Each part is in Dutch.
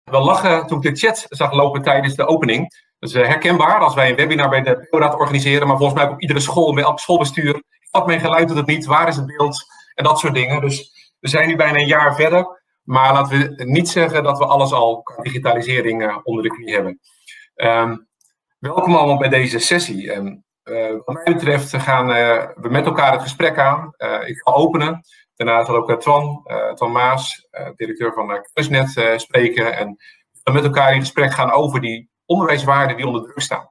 wel lachen toen ik de chat zag lopen tijdens de opening. Dat is herkenbaar als wij een webinar bij de PO-raad organiseren, maar volgens mij ook op iedere school, bij elk schoolbestuur. Wat mijn geluid doet het niet, waar is het beeld en dat soort dingen. Dus we zijn nu bijna een jaar verder, maar laten we niet zeggen dat we alles al qua digitalisering onder de knie hebben. Welkom allemaal bij deze sessie. Wat mij betreft gaan we met elkaar het gesprek aan. Ik ga openen. Daarna zal ook Twan Maas, directeur van Kennisnet, spreken. En we met elkaar in gesprek gaan over die onderwijswaarden die onder druk staan.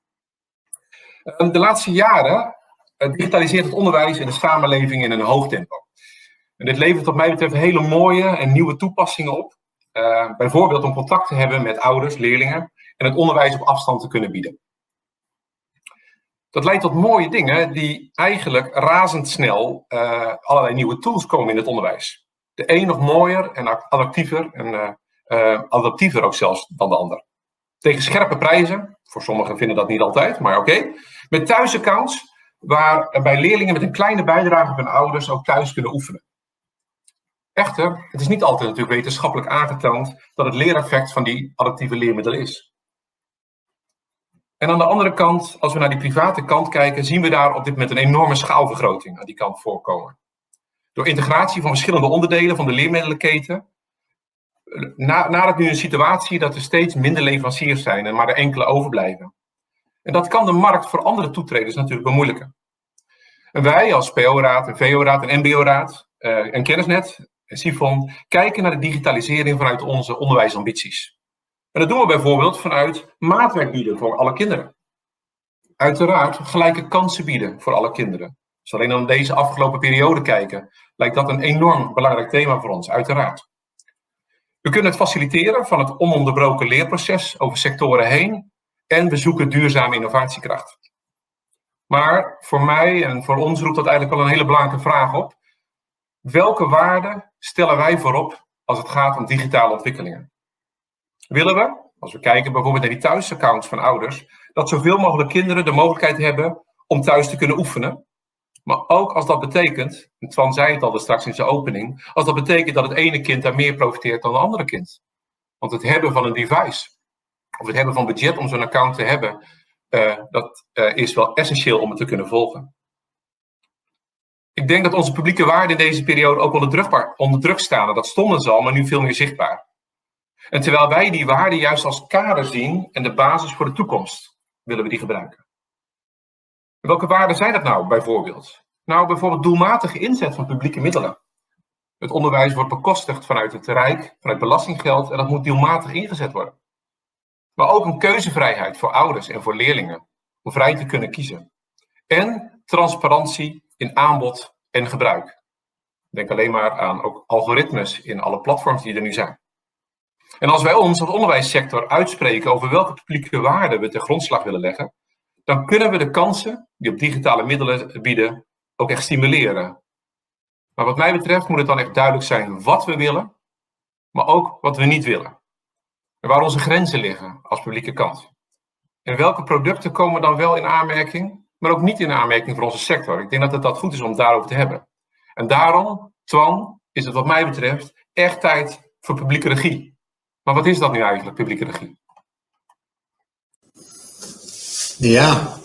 De laatste jaren digitaliseert het onderwijs en de samenleving in een hoog tempo. En dit levert wat mij betreft hele mooie en nieuwe toepassingen op. Bijvoorbeeld om contact te hebben met ouders, leerlingen en het onderwijs op afstand te kunnen bieden. Dat leidt tot mooie dingen die eigenlijk razendsnel allerlei nieuwe tools komen in het onderwijs. De een nog mooier en adaptiever en adaptiever ook zelfs dan de ander. Tegen scherpe prijzen, voor sommigen vinden dat niet altijd, maar oké. Met thuisaccounts, waarbij leerlingen met een kleine bijdrage van ouders ook thuis kunnen oefenen. Echter, het is niet altijd natuurlijk wetenschappelijk aangetoond dat het leereffect van die adaptieve leermiddelen is. En aan de andere kant, als we naar die private kant kijken, zien we daar op dit moment een enorme schaalvergroting aan die kant voorkomen. Door integratie van verschillende onderdelen van de leermiddelenketen, nadert nu een situatie dat er steeds minder leveranciers zijn en maar er enkele overblijven. En dat kan de markt voor andere toetreders natuurlijk bemoeilijken. En wij als PO-raad, en VO-raad en MBO-raad en Kennisnet en Sifon kijken naar de digitalisering vanuit onze onderwijsambities. En dat doen we bijvoorbeeld vanuit maatwerk bieden voor alle kinderen. Uiteraard gelijke kansen bieden voor alle kinderen. Dus alleen aan deze afgelopen periode kijken, lijkt dat een enorm belangrijk thema voor ons, uiteraard. We kunnen het faciliteren van het ononderbroken leerproces over sectoren heen en we zoeken duurzame innovatiekracht. Maar voor mij en voor ons roept dat eigenlijk wel een hele belangrijke vraag op. Welke waarden stellen wij voorop als het gaat om digitale ontwikkelingen? Willen we, als we kijken bijvoorbeeld naar die thuisaccounts van ouders, dat zoveel mogelijk kinderen de mogelijkheid hebben om thuis te kunnen oefenen? Maar ook als dat betekent, en Twan zei het al straks in zijn opening, als dat betekent dat het ene kind daar meer profiteert dan het andere kind. Want het hebben van een device, of het hebben van budget om zo'n account te hebben, dat is wel essentieel om het te kunnen volgen. Ik denk dat onze publieke waarden in deze periode ook onder druk staan. En dat stonden ze al, maar nu veel meer zichtbaar. En terwijl wij die waarden juist als kader zien en de basis voor de toekomst, willen we die gebruiken. En welke waarden zijn dat nou bijvoorbeeld? Nou, bijvoorbeeld doelmatige inzet van publieke middelen. Het onderwijs wordt bekostigd vanuit het Rijk, vanuit belastinggeld en dat moet doelmatig ingezet worden. Maar ook een keuzevrijheid voor ouders en voor leerlingen, om vrij te kunnen kiezen. En transparantie in aanbod en gebruik. Denk alleen maar aan ook algoritmes in alle platforms die er nu zijn. En als wij ons als onderwijssector uitspreken over welke publieke waarden we ten grondslag willen leggen, dan kunnen we de kansen die op digitale middelen bieden ook echt stimuleren. Maar wat mij betreft moet het dan echt duidelijk zijn wat we willen, maar ook wat we niet willen. En waar onze grenzen liggen als publieke kant. En welke producten komen dan wel in aanmerking, maar ook niet in aanmerking voor onze sector. Ik denk dat het goed is om het daarover te hebben. En daarom, Twan, is het wat mij betreft echt tijd voor publieke regie. Maar wat is dat nu eigenlijk, publieke regie? Ja,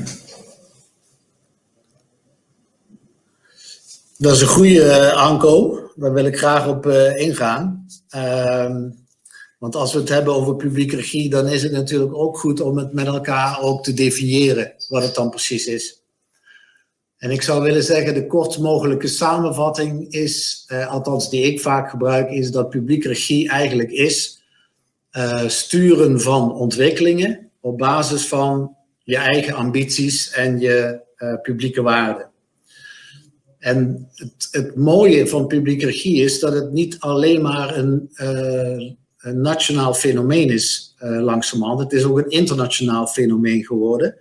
dat is een goede Anko. Daar wil ik graag op ingaan. Want als we het hebben over publieke regie, dan is het natuurlijk ook goed om het met elkaar ook te definiëren wat het dan precies is. En ik zou willen zeggen, de kortst mogelijke samenvatting is, althans die ik vaak gebruik, is dat publieke regie eigenlijk is sturen van ontwikkelingen op basis van je eigen ambities en je publieke waarden. En het mooie van publieke regie is dat het niet alleen maar een nationaal fenomeen is langzamerhand. Het is ook een internationaal fenomeen geworden.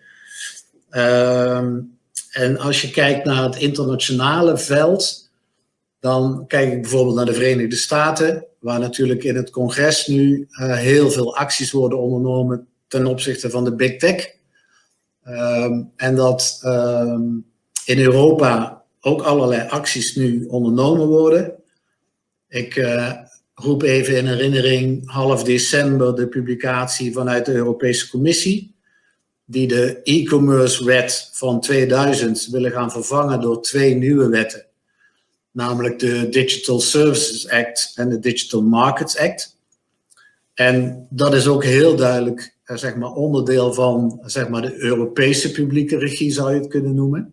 En als je kijkt naar het internationale veld, dan kijk ik bijvoorbeeld naar de Verenigde Staten, waar natuurlijk in het congres nu heel veel acties worden ondernomen ten opzichte van de big tech. En dat in Europa ook allerlei acties nu ondernomen worden. Ik roep even in herinnering half december de publicatie vanuit de Europese Commissie, die de e-commerce wet van 2000 willen gaan vervangen door 2 nieuwe wetten. Namelijk de Digital Services Act en de Digital Markets Act. En dat is ook heel duidelijk zeg maar, onderdeel van zeg maar, de Europese publieke regie, zou je het kunnen noemen.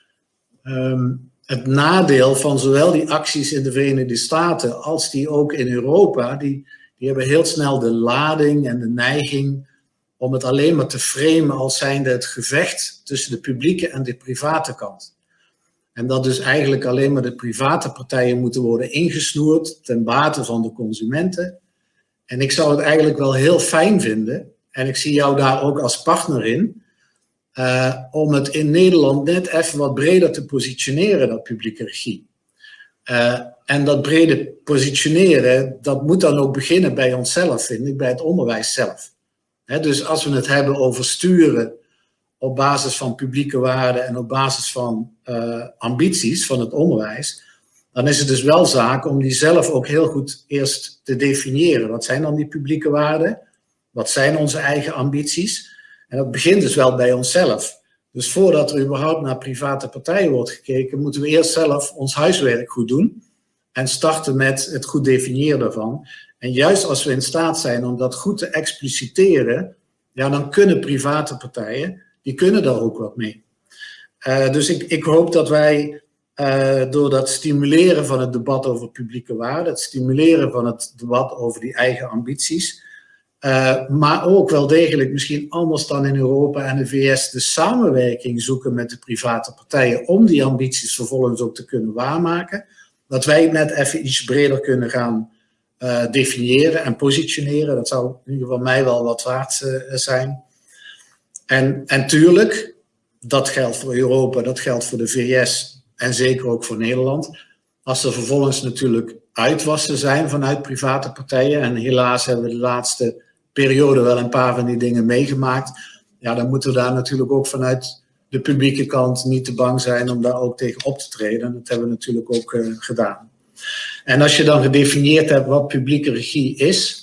Het nadeel van zowel die acties in de Verenigde Staten als die ook in Europa, die hebben heel snel de lading en de neiging om het alleen maar te framen als zijnde het gevecht tussen de publieke en de private kant. En dat dus eigenlijk alleen maar de private partijen moeten worden ingesnoerd ten bate van de consumenten. En ik zou het eigenlijk wel heel fijn vinden, en ik zie jou daar ook als partner in, om het in Nederland net even wat breder te positioneren, dat publieke regie. En dat brede positioneren, dat moet dan ook beginnen bij onszelf, vind ik, bij het onderwijs zelf. Dus als we het hebben over sturen op basis van publieke waarden en op basis van ambities van het onderwijs, dan is het dus wel zaak om die zelf ook heel goed eerst te definiëren. Wat zijn dan die publieke waarden? Wat zijn onze eigen ambities? En dat begint dus wel bij onszelf. Dus voordat er überhaupt naar private partijen wordt gekeken, moeten we eerst zelf ons huiswerk goed doen en starten met het goed definiëren daarvan. En juist als we in staat zijn om dat goed te expliciteren, ja, dan kunnen private partijen, die kunnen daar ook wat mee. Dus ik hoop dat wij door dat stimuleren van het debat over publieke waarden, het stimuleren van het debat over die eigen ambities, maar ook wel degelijk misschien anders dan in Europa en de VS de samenwerking zoeken met de private partijen om die ambities vervolgens ook te kunnen waarmaken, dat wij het net even iets breder kunnen gaan definiëren en positioneren. Dat zou in ieder geval mij wel wat waard zijn. En tuurlijk, dat geldt voor Europa, dat geldt voor de VS en zeker ook voor Nederland. Als er vervolgens natuurlijk uitwassen zijn vanuit private partijen, en helaas hebben we de laatste periode wel een paar van die dingen meegemaakt, ja, dan moeten we daar natuurlijk ook vanuit de publieke kant niet te bang zijn om daar ook tegen op te treden. Dat hebben we natuurlijk ook gedaan. En als je dan gedefinieerd hebt wat publieke regie is,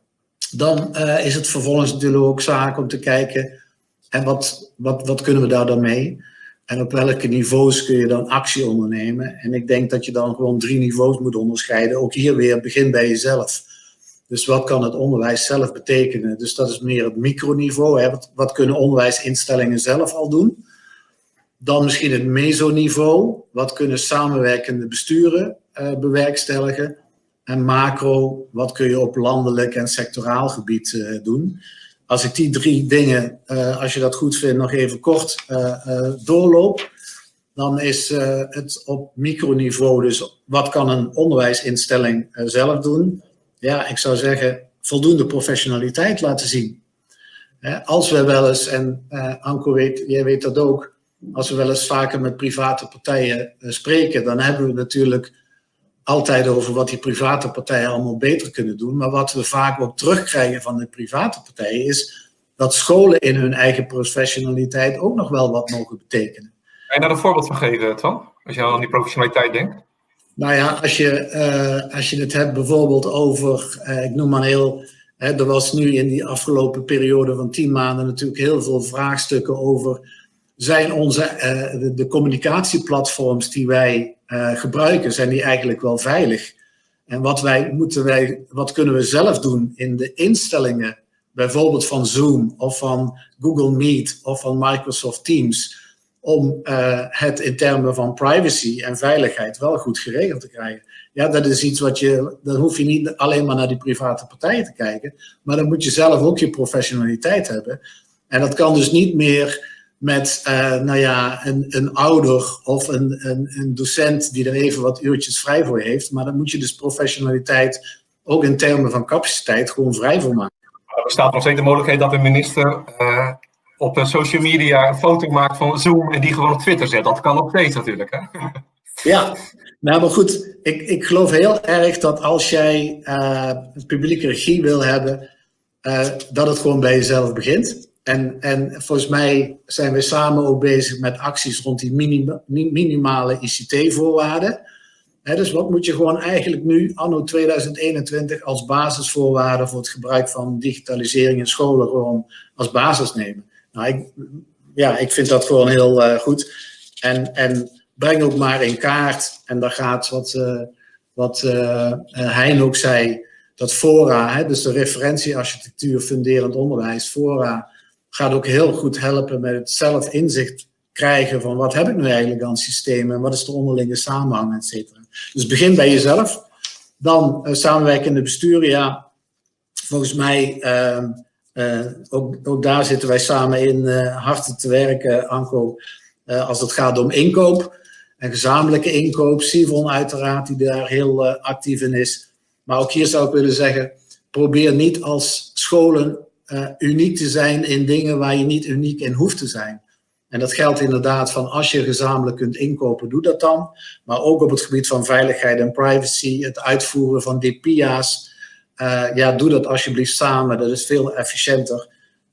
dan is het vervolgens natuurlijk ook zaak om te kijken, en wat kunnen we daar dan mee? En op welke niveaus kun je dan actie ondernemen? En ik denk dat je dan gewoon 3 niveaus moet onderscheiden. Ook hier weer, begin bij jezelf. Dus wat kan het onderwijs zelf betekenen? Dus dat is meer het microniveau. Hè? Wat kunnen onderwijsinstellingen zelf al doen? Dan misschien het mesoniveau. Wat kunnen samenwerkende besturen bewerkstelligen? En macro, wat kun je op landelijk en sectoraal gebied doen? Als ik die 3 dingen, als je dat goed vindt, nog even kort doorloop, dan is het op microniveau, dus wat kan een onderwijsinstelling zelf doen? Ja, ik zou zeggen, voldoende professionaliteit laten zien. Als we wel eens, en Anko jij weet dat ook, als we wel eens vaker met private partijen spreken, dan hebben we natuurlijk altijd over wat die private partijen allemaal beter kunnen doen. Maar wat we vaak ook terugkrijgen van de private partijen is dat scholen in hun eigen professionaliteit ook nog wel wat mogen betekenen. Kan je daar een voorbeeld van geven, Twan? Als je aan die professionaliteit denkt? Nou ja, als je het hebt bijvoorbeeld over, ik noem maar heel, er was nu in die afgelopen periode van 10 maanden natuurlijk heel veel vraagstukken over, zijn de communicatieplatforms die wij gebruiken, zijn die eigenlijk wel veilig? En wat kunnen we zelf doen in de instellingen, bijvoorbeeld van Zoom of van Google Meet of van Microsoft Teams, om het in termen van privacy en veiligheid wel goed geregeld te krijgen? Ja, dat is iets dan hoef je niet alleen maar naar die private partijen te kijken, maar dan moet je zelf ook je professionaliteit hebben. En dat kan dus niet meer met een ouder of een docent die er even wat uurtjes vrij voor heeft. Maar dan moet je dus professionaliteit ook in termen van capaciteit gewoon vrij voor maken. Er bestaat nog steeds de mogelijkheid dat een minister op een social media een foto maakt van Zoom en die gewoon op Twitter zet. Dat kan nog steeds natuurlijk. Hè? Ja, nou maar goed. Ik geloof heel erg dat als jij publieke regie wil hebben, dat het gewoon bij jezelf begint. En volgens mij zijn we samen ook bezig met acties rond die minimale ICT-voorwaarden. Dus wat moet je gewoon eigenlijk nu, anno 2021, als basisvoorwaarde voor het gebruik van digitalisering in scholen gewoon als basis nemen? Nou, ik vind dat gewoon heel goed. En breng ook maar in kaart, en daar gaat wat Hein ook zei, dat FORA, dus de referentiearchitectuur funderend onderwijs, FORA, gaat ook heel goed helpen met het zelf inzicht krijgen van wat heb ik nu eigenlijk aan systemen en wat is de onderlinge samenhang, et cetera. Dus begin bij jezelf. Dan samenwerkende besturen, ja, volgens mij, ook daar zitten wij samen in hard te werken, Anko, als het gaat om inkoop en gezamenlijke inkoop. Sivon uiteraard, die daar heel actief in is. Maar ook hier zou ik willen zeggen, probeer niet als scholen uniek te zijn in dingen waar je niet uniek in hoeft te zijn. En dat geldt inderdaad van als je gezamenlijk kunt inkopen, doe dat dan. Maar ook op het gebied van veiligheid en privacy, het uitvoeren van DPIA's. Doe dat alsjeblieft samen, dat is veel efficiënter.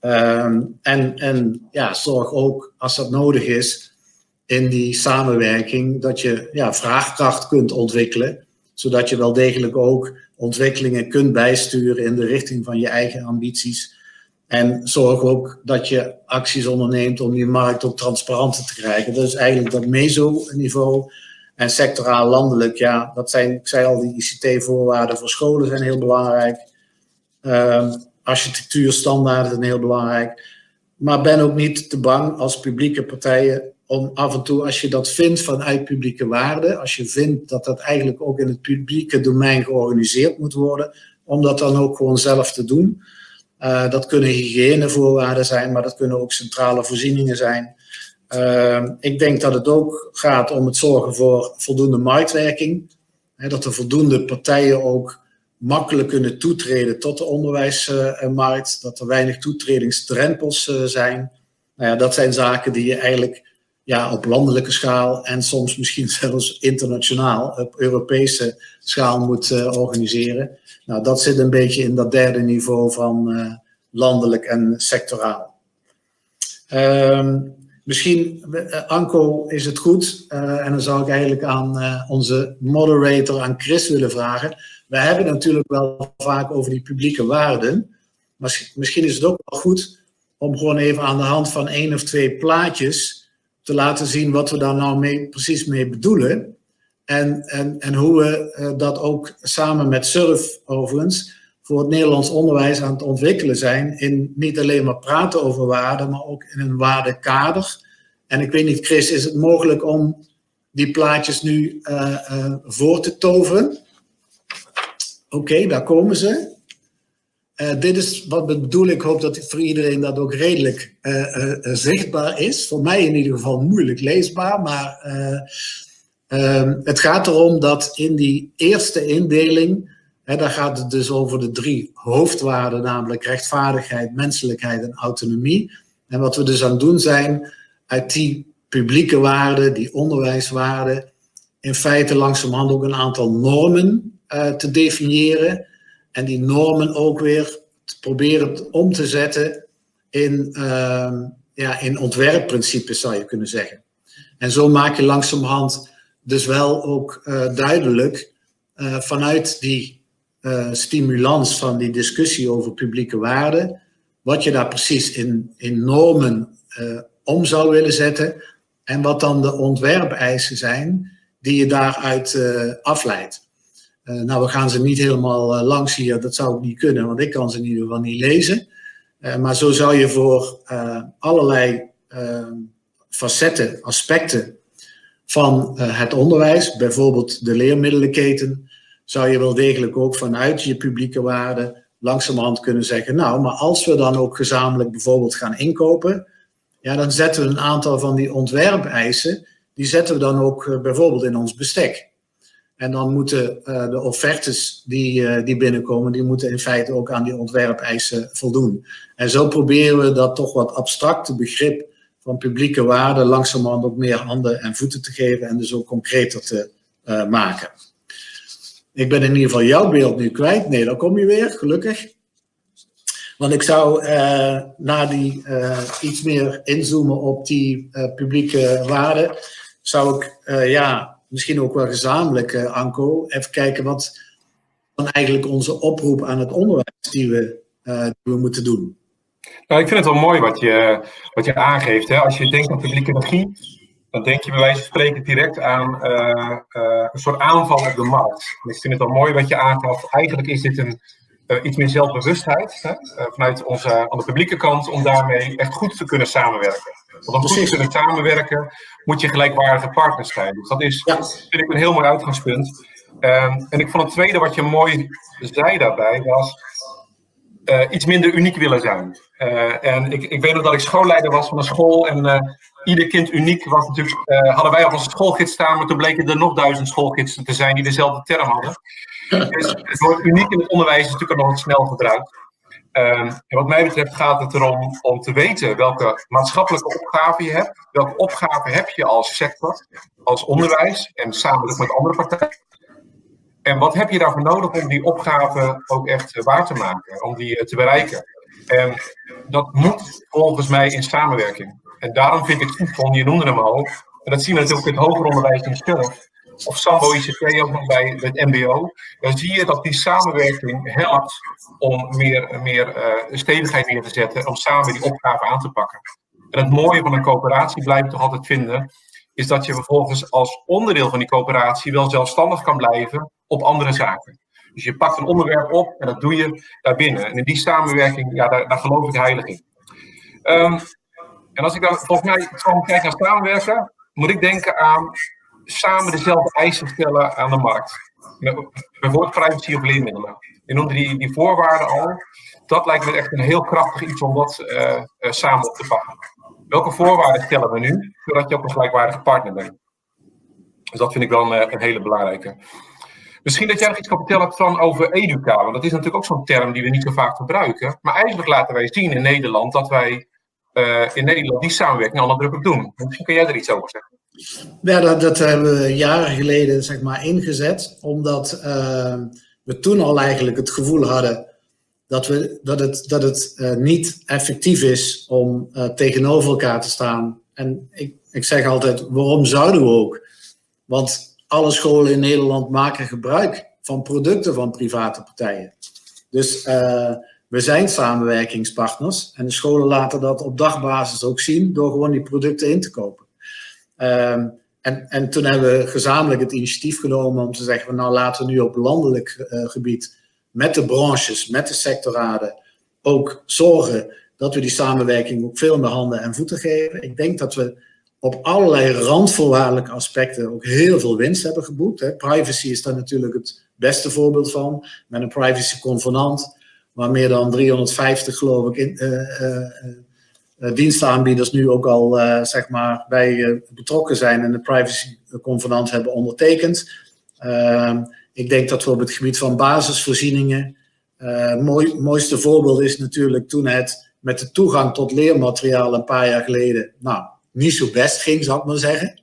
En zorg ook, als dat nodig is, in die samenwerking, dat je vraagkracht kunt ontwikkelen. Zodat je wel degelijk ook ontwikkelingen kunt bijsturen in de richting van je eigen ambities. En zorg ook dat je acties onderneemt om die markt ook transparanter te krijgen. Dat is eigenlijk dat meso-niveau. En sectoraal landelijk, ja, dat zijn, ik zei al, die ICT-voorwaarden voor scholen zijn heel belangrijk. Architectuurstandaarden zijn heel belangrijk. Maar ben ook niet te bang als publieke partijen om af en toe, als je dat vindt vanuit publieke waarde, als je vindt dat dat eigenlijk ook in het publieke domein georganiseerd moet worden, om dat dan ook gewoon zelf te doen. Dat kunnen hygiënevoorwaarden zijn, maar dat kunnen ook centrale voorzieningen zijn. Ik denk dat het ook gaat om het zorgen voor voldoende marktwerking. Dat er voldoende partijen ook makkelijk kunnen toetreden tot de onderwijsmarkt. Dat er weinig toetredingsdrempels zijn. Dat zijn zaken die je eigenlijk op landelijke schaal en soms misschien zelfs internationaal op Europese schaal moet organiseren. Nou, dat zit een beetje in dat derde niveau van landelijk en sectoraal. Misschien, Anko, is het goed, en dan zou ik eigenlijk aan onze moderator, aan Chris, willen vragen. We hebben natuurlijk wel vaak over die publieke waarden, maar misschien is het ook wel goed om gewoon even aan de hand van 1 of 2 plaatjes te laten zien wat we daar nou precies mee bedoelen. En hoe we dat ook samen met SURF overigens voor het Nederlands onderwijs aan het ontwikkelen zijn. In niet alleen maar praten over waarden, maar ook in een waardekader. En ik weet niet, Chris, is het mogelijk om die plaatjes nu voor te toveren? Oké, daar komen ze. Dit is wat we bedoelen. Ik hoop dat voor iedereen dat ook redelijk zichtbaar is. Voor mij in ieder geval moeilijk leesbaar, maar het gaat erom dat in die eerste indeling, daar gaat het dus over de 3 hoofdwaarden, namelijk rechtvaardigheid, menselijkheid en autonomie. En wat we dus aan het doen zijn, uit die publieke waarden, die onderwijswaarden, in feite langzamerhand ook een aantal normen te definiëren. En die normen ook weer te proberen om te zetten in ontwerpprincipes, zou je kunnen zeggen. En zo maak je langzamerhand dus wel ook duidelijk vanuit die stimulans van die discussie over publieke waarden, wat je daar precies in normen om zou willen zetten en wat dan de ontwerpeisen zijn die je daaruit afleidt. We gaan ze niet helemaal langs hier, dat zou ook niet kunnen, want ik kan ze in ieder geval niet lezen. Maar zo zou je voor allerlei facetten, aspecten van het onderwijs, bijvoorbeeld de leermiddelenketen, zou je wel degelijk ook vanuit je publieke waarden langzamerhand kunnen zeggen, nou, maar als we dan ook gezamenlijk bijvoorbeeld gaan inkopen, ja, dan zetten we een aantal van die ontwerpeisen, die zetten we dan ook bijvoorbeeld in ons bestek. En dan moeten de offertes die binnenkomen, die moeten in feite ook aan die ontwerpeisen voldoen. En zo proberen we dat toch wat abstracte begrip van publieke waarden langzamerhand ook meer handen en voeten te geven en dus ook concreter te maken. Ik ben in ieder geval jouw beeld nu kwijt. Nee, dan kom je weer, gelukkig. Want ik zou na die iets meer inzoomen op die publieke waarden, zou ik misschien ook wel gezamenlijk, Anko, even kijken wat dan eigenlijk onze oproep aan het onderwijs die we moeten doen. Nou, ik vind het wel mooi wat je aangeeft. Hè? Als je denkt aan publieke regie, dan denk je bij wijze van spreken direct aan een soort aanval op de markt. En ik vind het wel mooi wat je aangaf. Eigenlijk is dit iets meer zelfbewustheid, hè? Vanuit aan de publieke kant, om daarmee echt goed te kunnen samenwerken. Want om goed te kunnen samenwerken moet je gelijkwaardige partners zijn. Dus dat is, vind ik, een heel mooi uitgangspunt. En ik vond het tweede wat je mooi zei daarbij was iets minder uniek willen zijn. En ik weet nog dat ik schoolleider was van een school en ieder kind uniek was natuurlijk, hadden wij op onze schoolgids staan, maar toen bleken er nog 1000 schoolgidsen te zijn die dezelfde term hadden. Dus het woord uniek in het onderwijs is natuurlijk al nog snel gebruikt. En wat mij betreft gaat het erom om te weten welke maatschappelijke opgave je hebt. Welke opgave heb je als sector, als onderwijs en samen met andere partijen. En wat heb je daarvoor nodig om die opgave ook echt waar te maken, om die te bereiken? En dat moet volgens mij in samenwerking. En daarom vind ik het goed, je noemde hem al, en dat zien we natuurlijk in het hoger onderwijs in zelf, of Sambo ICT ook nog bij het MBO, dan zie je dat die samenwerking helpt om meer stevigheid neer te zetten, om samen die opgave aan te pakken. En het mooie van een coöperatie, blijf ik toch altijd vinden, is dat je vervolgens als onderdeel van die coöperatie wel zelfstandig kan blijven op andere zaken. Dus je pakt een onderwerp op en dat doe je daarbinnen. En in die samenwerking, ja, daar geloof ik heilig in. En als ik dan volgens mij gewoon kijk naar samenwerken, moet ik denken aan samen dezelfde eisen stellen aan de markt. Bijvoorbeeld privacy of leermiddelen. Je noemde die voorwaarden al. Dat lijkt me echt een heel krachtig iets om dat samen op te pakken. Welke voorwaarden stellen we nu, zodat je ook een gelijkwaardige partner bent? Dus dat vind ik wel een hele belangrijke. Misschien dat jij nog iets kan vertellen over educa, want dat is natuurlijk ook zo'n term die we niet zo vaak gebruiken. Maar eigenlijk laten wij zien in Nederland dat wij in Nederland die samenwerking al nadrukkelijk doen. Misschien kan jij er iets over zeggen. Ja, dat hebben we jaren geleden zeg maar ingezet, omdat we toen al eigenlijk het gevoel hadden dat het niet effectief is om tegenover elkaar te staan. En ik zeg altijd, waarom zouden we ook? Want alle scholen in Nederland maken gebruik van producten van private partijen. Dus we zijn samenwerkingspartners en de scholen laten dat op dagbasis ook zien door gewoon die producten in te kopen. En toen hebben we gezamenlijk het initiatief genomen om te zeggen, nou laten we nu op landelijk gebied met de branches, met de sectorraden ook zorgen dat we die samenwerking ook veel meer handen en voeten geven. Ik denk dat we op allerlei randvoorwaardelijke aspecten ook heel veel winst hebben geboekt. Hè. Privacy is daar natuurlijk het beste voorbeeld van, met een privacy convenant, waar meer dan 350 geloof ik dienstaanbieders nu ook al zeg maar bij betrokken zijn en de privacy convenant hebben ondertekend. Ik denk dat we op het gebied van basisvoorzieningen, mooiste voorbeeld is natuurlijk toen het met de toegang tot leermateriaal een paar jaar geleden, nou, niet zo best ging, zou ik maar zeggen.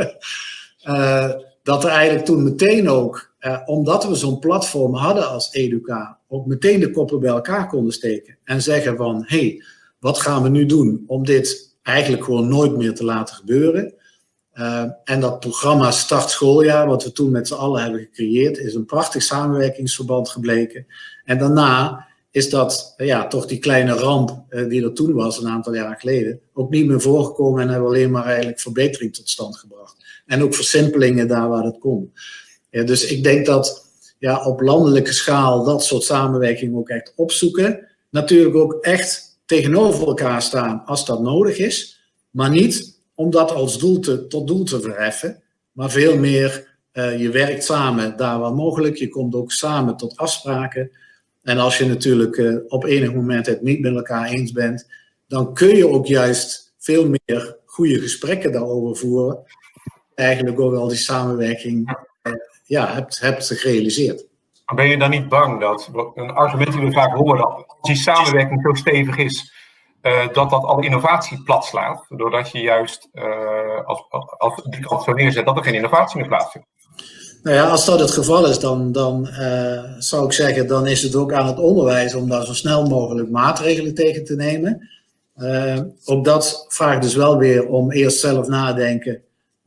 Dat er eigenlijk toen meteen ook, omdat we zo'n platform hadden als educa, ook meteen de koppen bij elkaar konden steken en zeggen van, hey, wat gaan we nu doen om dit eigenlijk gewoon nooit meer te laten gebeuren? En dat programma Start Schooljaar, wat we toen met z'n allen hebben gecreëerd, is een prachtig samenwerkingsverband gebleken. En daarna is dat, ja, toch die kleine ramp die er toen was, een aantal jaar geleden, ook niet meer voorgekomen en hebben we alleen maar eigenlijk verbetering tot stand gebracht. En ook versimpelingen daar waar het kon. Ja, dus ik denk dat ja, op landelijke schaal dat soort samenwerking ook echt opzoeken. Natuurlijk ook echt tegenover elkaar staan als dat nodig is, maar niet om dat als tot doel te verheffen, maar veel meer je werkt samen daar waar mogelijk, je komt ook samen tot afspraken. En als je natuurlijk op enig moment het niet met elkaar eens bent, dan kun je ook juist veel meer goede gesprekken daarover voeren. Eigenlijk ook al die samenwerking hebt gerealiseerd. Maar ben je dan niet bang dat, een argument die we vaak horen, als die samenwerking zo stevig is, dat alle innovatie plat slaat, doordat je juist als het zo neerzet dat er geen innovatie meer plaatsvindt? Nou ja, als dat het geval is, dan zou ik zeggen, dan is het ook aan het onderwijs om daar zo snel mogelijk maatregelen tegen te nemen. Ook dat vraagt dus wel weer om eerst zelf nadenken.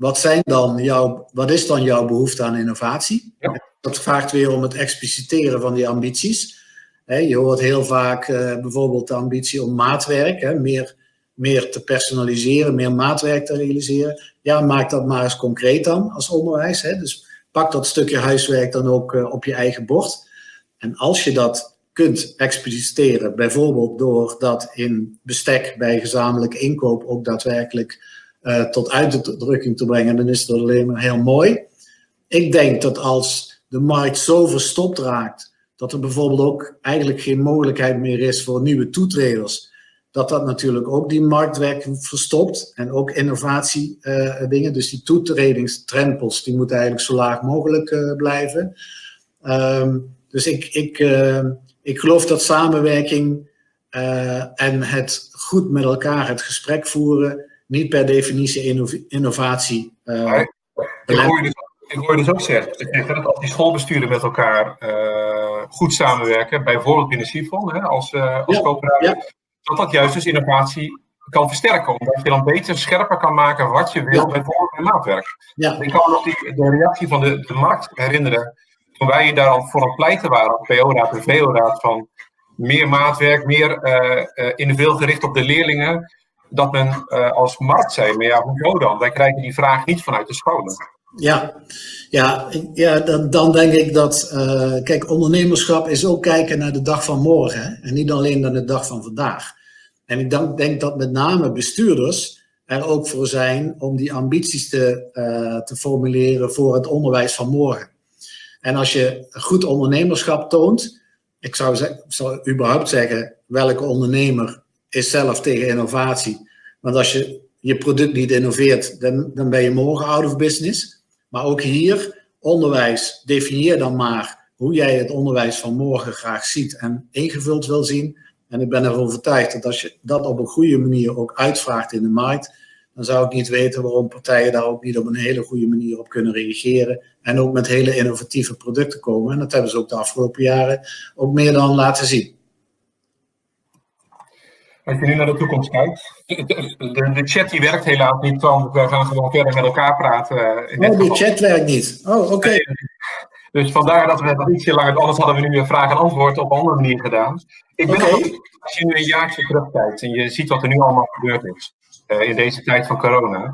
wat is dan jouw behoefte aan innovatie? Ja. Dat vraagt weer om het expliciteren van die ambities. Je hoort heel vaak bijvoorbeeld de ambitie om maatwerk, meer te personaliseren, meer maatwerk te realiseren. Ja, maak dat maar eens concreet dan als onderwijs. Dus pak dat stukje huiswerk dan ook op je eigen bord. En als je dat kunt expliciteren, bijvoorbeeld door dat in bestek bij gezamenlijke inkoop ook daadwerkelijk tot uitdrukking te brengen, dan is dat alleen maar heel mooi. Ik denk dat als de markt zo verstopt raakt, dat er bijvoorbeeld ook eigenlijk geen mogelijkheid meer is voor nieuwe toetreders, dat natuurlijk ook die marktwerk verstopt en ook innovatie dingen. Dus die toetredingstrempels, die moeten eigenlijk zo laag mogelijk blijven. Dus ik geloof dat samenwerking en het goed met elkaar het gesprek voeren niet per definitie innovatie. Ik hoor je dus ook zeggen dat als die schoolbesturen met elkaar goed samenwerken, bijvoorbeeld binnen SIFON als coöperatie, dat juist dus innovatie kan versterken. Omdat je dan beter, scherper kan maken wat je wil, bijvoorbeeld bij maatwerk. Ja. Ik kan me nog de reactie van de markt herinneren, toen wij daar al voor aan pleiten waren, op PO-raad en VO-raad, van meer maatwerk, meer individueel gericht op de leerlingen, dat men als markt zei, maar ja, hoezo dan? Wij krijgen die vraag niet vanuit de scholen. Dan denk ik dat, kijk, ondernemerschap is ook kijken naar de dag van morgen, hè? En niet alleen naar de dag van vandaag. En ik denk dat met name bestuurders er ook voor zijn om die ambities te formuleren voor het onderwijs van morgen. En als je goed ondernemerschap toont, ik zou überhaupt zeggen, welke ondernemer is zelf tegen innovatie? Want als je product niet innoveert, dan ben je morgen out of business. Maar ook hier, onderwijs, definieer dan maar hoe jij het onderwijs van morgen graag ziet en ingevuld wil zien. En ik ben ervan overtuigd dat als je dat op een goede manier ook uitvraagt in de markt, dan zou ik niet weten waarom partijen daar ook niet op een hele goede manier op kunnen reageren. En ook met hele innovatieve producten komen. En dat hebben ze ook de afgelopen jaren ook meer dan laten zien. Als je nu naar de toekomst kijkt, de chat die werkt helaas niet, want we gaan gewoon verder met elkaar praten. De chat werkt niet. Oh, oké. Dus vandaar dat we het nog ietsje langer, anders hadden we nu weer vraag en antwoord op een andere manier gedaan. Als je nu een jaartje terugkijkt en je ziet wat er nu allemaal gebeurd is in deze tijd van corona.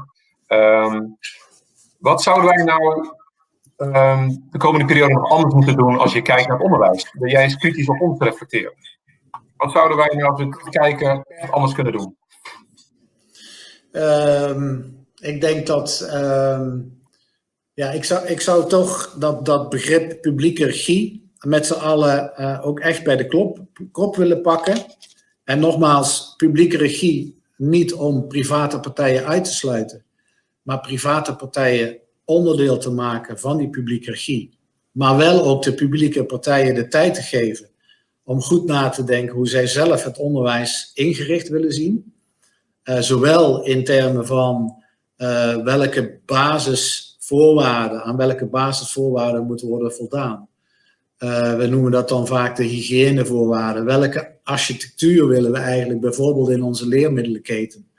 Wat zouden wij nou de komende periode nog anders moeten doen als je kijkt naar het onderwijs? Ben jij eens kritisch op ons te reflecteren? Wat zouden wij nu als we kijken anders kunnen doen? Ik denk dat ik zou toch dat begrip publieke regie met z'n allen ook echt bij de krop willen pakken. En nogmaals, publieke regie niet om private partijen uit te sluiten, maar private partijen onderdeel te maken van die publieke regie. Maar wel ook de publieke partijen de tijd te geven om goed na te denken hoe zij zelf het onderwijs ingericht willen zien. Zowel in termen van aan welke basisvoorwaarden moeten worden voldaan. We noemen dat dan vaak de hygiënevoorwaarden. Welke architectuur willen we eigenlijk bijvoorbeeld in onze leermiddelenketen?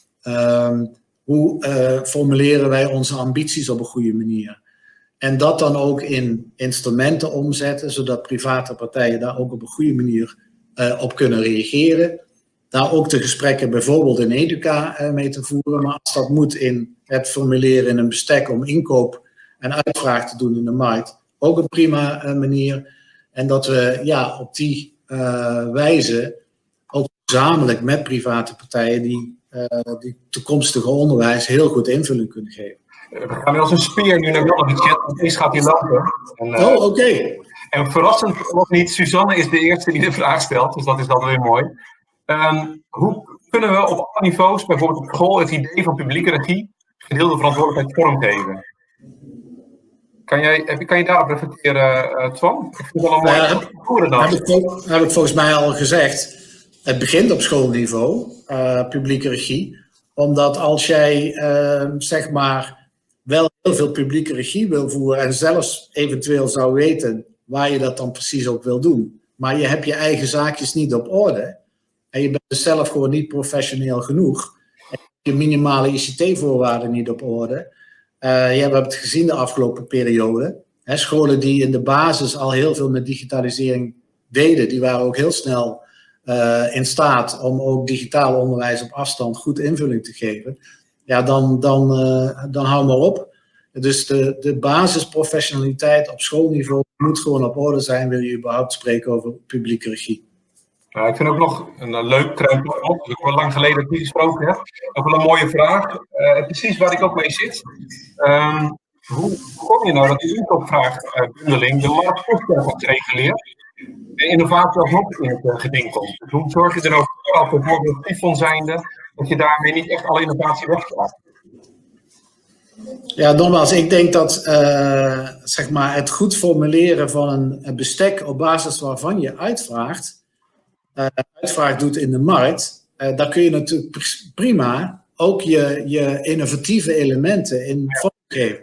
Hoe formuleren wij onze ambities op een goede manier? En dat dan ook in instrumenten omzetten, zodat private partijen daar ook op een goede manier op kunnen reageren. Daar ook de gesprekken bijvoorbeeld in Educa mee te voeren. Maar als dat moet in het formuleren in een bestek om inkoop en uitvraag te doen in de markt, ook een prima manier. En dat we op die wijze ook gezamenlijk met private partijen die toekomstige onderwijs heel goed invulling kunnen geven. We gaan weer als een speer nu naar de chat, want eens gaat hij lopen. Oké. En verrassend of niet, Suzanne is de eerste die de vraag stelt, dus dat is dan weer mooi. Hoe kunnen we op alle niveaus, bijvoorbeeld op school, het idee van publieke regie, gedeelde verantwoordelijkheid vormgeven? Kan je daarop reflecteren, Twan? Ik vind het wel een mooi heb ik volgens mij al gezegd. Het begint op schoolniveau, publieke regie. Omdat als jij zeg maar wel heel veel publieke regie wil voeren en zelfs eventueel zou weten waar je dat dan precies op wil doen, maar je hebt je eigen zaakjes niet op orde en je bent dus zelf gewoon niet professioneel genoeg en je minimale ICT-voorwaarden niet op orde, We hebben het gezien de afgelopen periode. Scholen die in de basis al heel veel met digitalisering deden, die waren ook heel snel in staat om ook digitaal onderwijs op afstand goed invulling te geven. Ja, dan hou maar op. Dus de basisprofessionaliteit op schoolniveau moet gewoon op orde zijn, wil je überhaupt spreken over publieke regie. Ik vind ook nog een leuk kruipje op, dat ik wel lang geleden niet gesproken heb. Ook wel een mooie vraag. Precies waar ik ook mee zit. Hoe kom je nou dat die inkoopvraagbundeling de marktkosten reguleert en innovatie alsnog in het geding komt? Dus hoe zorg je er nou voor, als bijvoorbeeld TIFON zijnde, dat je daarmee niet echt alle innovatie wegslaat? Ja, nogmaals, ik denk dat zeg maar het goed formuleren van een bestek op basis waarvan je uitvraag doet in de markt, daar kun je natuurlijk prima ook je innovatieve elementen in vormgeven.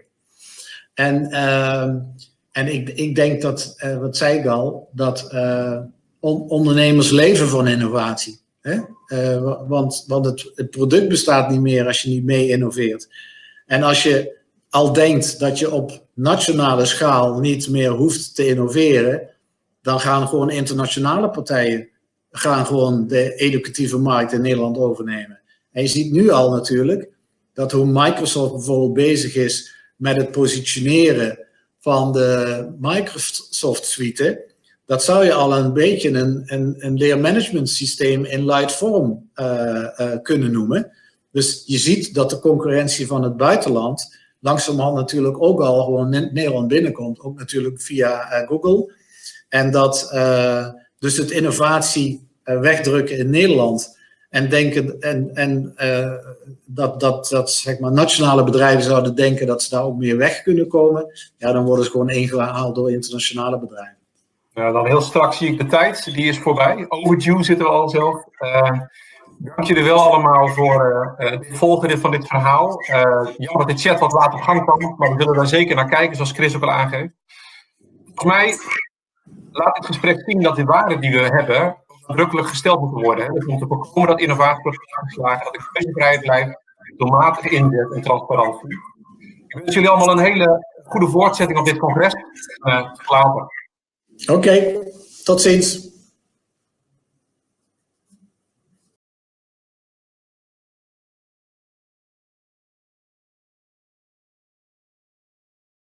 En ik denk dat, wat zei ik al, dat ondernemers leven van innovatie. Hè? Want het product bestaat niet meer als je niet mee innoveert. En als je al denkt dat je op nationale schaal niet meer hoeft te innoveren, dan gaan gewoon internationale partijen gewoon de educatieve markt in Nederland overnemen. En je ziet nu al natuurlijk dat hoe Microsoft bijvoorbeeld bezig is met het positioneren van de Microsoft suite, dat zou je al een beetje een leermanagement systeem in light vorm kunnen noemen. Dus je ziet dat de concurrentie van het buitenland langzamerhand natuurlijk ook al gewoon in Nederland binnenkomt. Ook natuurlijk via Google. En dat dus het innovatie wegdrukken in Nederland en denken dat zeg maar nationale bedrijven zouden denken dat ze daar ook meer weg kunnen komen. Ja, dan worden ze gewoon ingehaald door internationale bedrijven. Ja, dan heel straks zie ik de tijd, die is voorbij. Overdue zitten we al zelf. Dank jullie wel allemaal voor het volgen van dit verhaal. Jammer dat de chat wat laat op gang kwam, maar we willen daar zeker naar kijken, zoals Chris ook al aangeeft. Volgens mij laat het gesprek zien dat de waarden die we hebben nadrukkelijk gesteld moeten worden. Dus om te voorkomen dat innovatie wordt aangeslagen, dat de keuzevrijheid blijft, doelmatige inzet en transparantie. Ik wens jullie allemaal een hele goede voortzetting op dit congres. Tot later. Oké, tot ziens.